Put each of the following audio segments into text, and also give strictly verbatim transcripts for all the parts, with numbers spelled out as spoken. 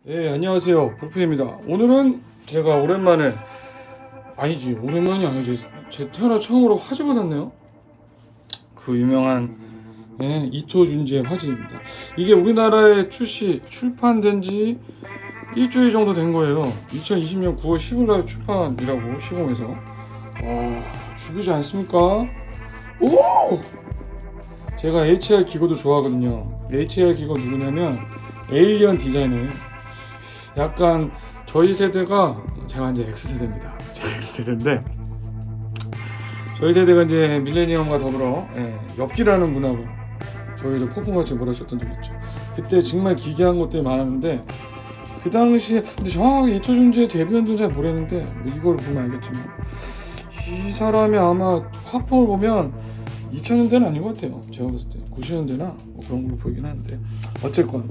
예, 안녕하세요. 불필입니다. 오늘은 제가 오랜만에 아니지 오랜만이 아니지 제 태어나 처음으로 화집을 샀네요. 그 유명한 예, 이토준지의 화집입니다. 이게 우리나라에 출시 출판된 지 일주일 정도 된 거예요. 이천이십 년 구월 십일 날 출판이라고 시공해서 와 죽이지 않습니까? 오! 제가 에이치알 기고도 좋아하거든요. 에이치알 기고 누구냐면 에일리언 디자이너예요. 약간 저희 세대가 제가 이제 X세대입니다. 제가 X세대인데 저희 세대가 이제 밀레니엄과 더불어 예, 엽기라는 문화가 저희도 폭풍같이 몰아쳤던 적이 있죠. 그때 정말 기괴한 것들이 많았는데 그 당시에 근데 정확하게 이토준지의 데뷔 연도는 잘 모르겠는데 뭐 이걸 보면 알겠지만 이 사람이 아마 화풍을 보면 이천 년대는 아닌 것 같아요. 제가 봤을 때 구십 년대나 뭐 그런 걸로 보이긴 하는데 어쨌건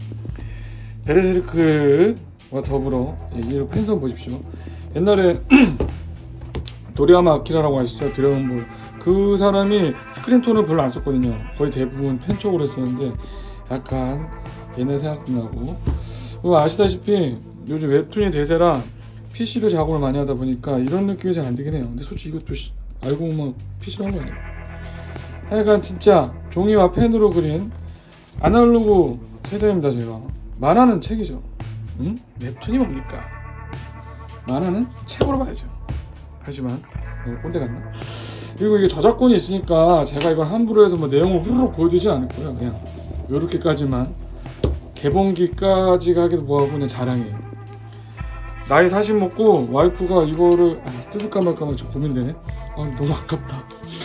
베르세르크와 더불어 예, 이 팬선 보십시오. 옛날에 도리야마 아키라라고 아시죠? 드래곤볼 그 사람이 스크린 톤을 별로 안 썼거든요. 거의 대부분 펜 쪽으로 했었는데 약간 옛날 생각도 나고 아시다시피 요즘 웹툰이 대세라 피시로 작업을 많이 하다 보니까 이런 느낌이 잘 안 들긴 해요. 근데 솔직히 이것도 알고 보면 피시로 한 거 아니에요. 하여간 진짜 종이와 펜으로 그린 아날로그 세대입니다. 제가 만화는 책이죠. 응? 웹툰이 뭡니까? 만화는 책으로 봐야죠. 하지만 너무 꼰대 같나? 그리고 이게 저작권이 있으니까 제가 이걸 함부로 해서 뭐 내용을 후루룩 보여드리진 않을 거예요. 그냥 요렇게까지만 개봉기까지 가기도 뭐하고 그냥 자랑이에요. 나이 사십 먹고 와이프가 이거를 아, 뜯을까 말까 말 고민되네. 아 너무 아깝다.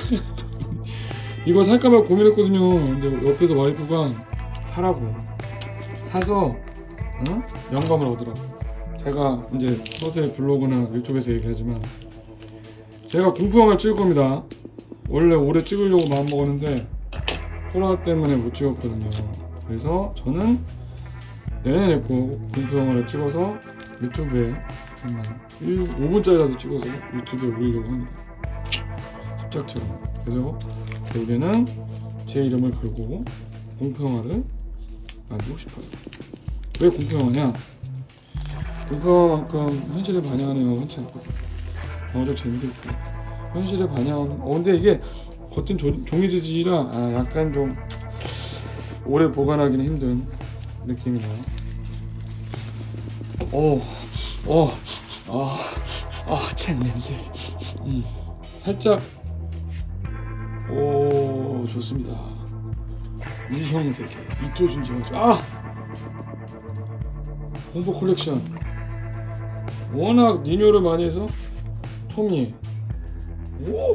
이거 살까 말 고민했거든요. 근데 옆에서 와이프가 사라고 사서 어? 영감을 얻으라고. 제가 이제 서서히 블로그나 유튜브에서 얘기하지만 제가 공포영화를 찍을 겁니다. 원래 올해 찍으려고 마음먹었는데 코로나 때문에 못 찍었거든요. 그래서 저는 내년에 꼭 공포영화를 찍어서 유튜브에 정말 오 분짜리라도 찍어서 유튜브에 올리려고 합니다. 습작처럼. 그래서 여기는 제 이름을 걸고 공포영화를 만들고 싶어요. 왜 공포영화냐? 공포영화만큼 현실을 반영하는 영화가 흔치 않거든요. 영화적 재미도 있고 현실을 반영하는 어 근데 이게 겉은 조, 종이 재질이라 아, 약간 좀 오래 보관하기는 힘든 느낌이 나요. 오, 어, 아, 아, 책 냄새. 음, 살짝 오 좋습니다. 이형세계 이토준지 맞죠? 아 공포 컬렉션 워낙 리뉴얼을 많이 해서 토미 오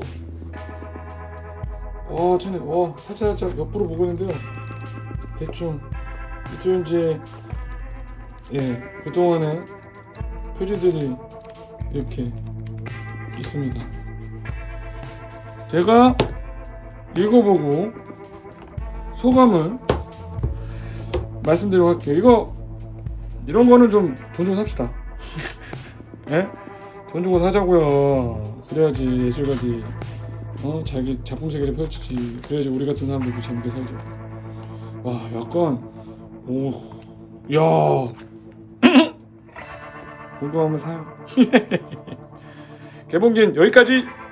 와 전에 와 살짝 살짝 옆으로 보고 있는데요. 대충 이토준지의 예 그동안의 표지들이 이렇게 있습니다. 제가 읽어보고 소감을 말씀드리도록 할게요. 이거 이런 거는 좀 돈 주고 삽시다. 예? 돈 주고 사자고요. 그래야지 예술가지 어 자기 작품 세계를 펼치지. 그래야지 우리 같은 사람들도 재밌게 살죠. 와 약간 오 야 궁금하면 사요. 개봉기는 여기까지.